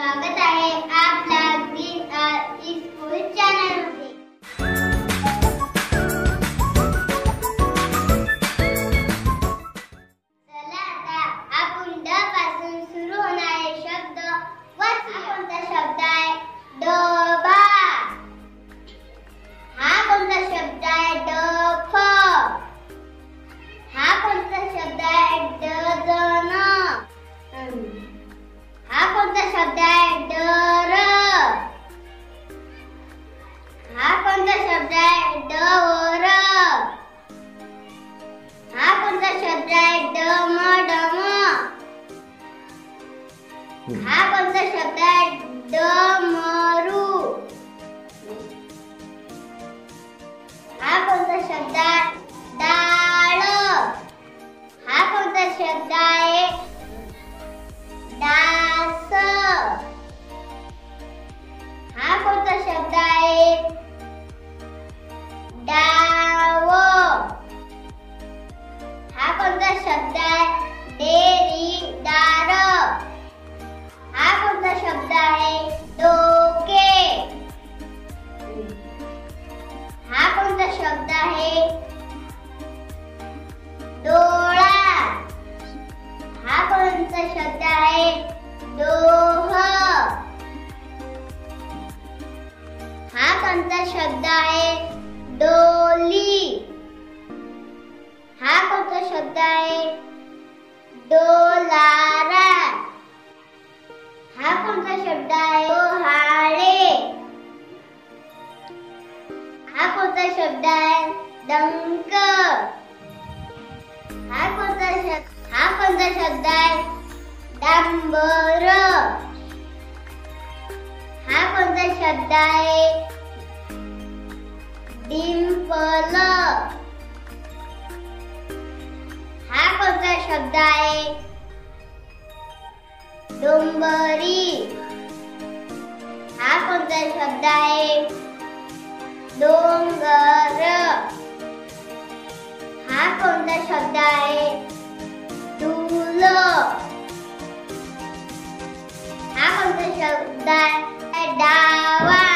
स्वागत आहे आपल्या स्कूल चॅनल मध्ये। चला आता आपण ड पासून सुरू होणारे शब्द वाचूया। कोणता शब्द आहे? डबा। हा कोणता शब्द आहे? डफ। हा कोणता शब्द आहे? डझन। हा कोणता शब्द आहे? डर। हा कोणता शब्द आहे? डवर। हा कोणता शब्द आहे? डमडम। हा कोणता शब्द आहे? डमरू। हा कोणता शब्द आहे? डाळ। हा कोणता शब्द आहे? डास। हा कोणता शब्द आहे? डाव। हा कोणता शब्द आहे? डेरीदार। हा कोणता शब्द आहे? डोके। हा कोणता शब्द आहे? डोळा। हा कोणता शब्द आहे? डोह। हा कोणता शब्द आहे? डोली। हा कोणता शब्द आहे? डोलारा। हा कोणता शब्द आहे? डोहाळे। हा कोणता शब्द आहे? डंक। हा कोणता शब्द आहे? डांबर। हा कोणता शब्द आहे? डिंपल। हा कोणता शब्द आहे? डोंबरी। हा कोणता शब्द आहे? डोंगर। हा कोणता शब्द आहे? डुल। हा कोणता शब्द आहे? डावा।